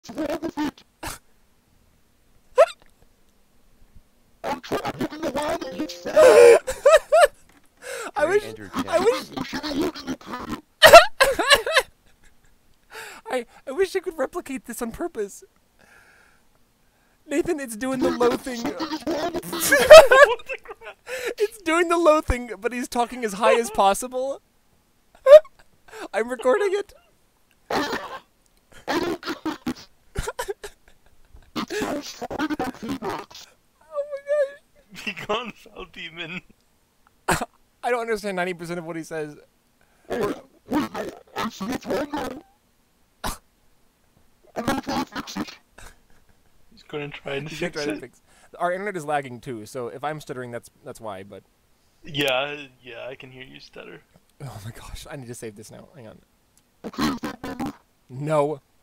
I wish. I wish I could replicate this on purpose. Nathan, it's doing the low thing. It's doing the low thing, but he's talking as high as possible. I'm recording it. Oh my gosh. Be gone, foul demon. I don't understand 90% of what he says. He's gonna try and fix it. Our internet is lagging too, so if I'm stuttering, that's why. But yeah, I can hear you stutter. oh my gosh, I need to save this now. Hang on. No.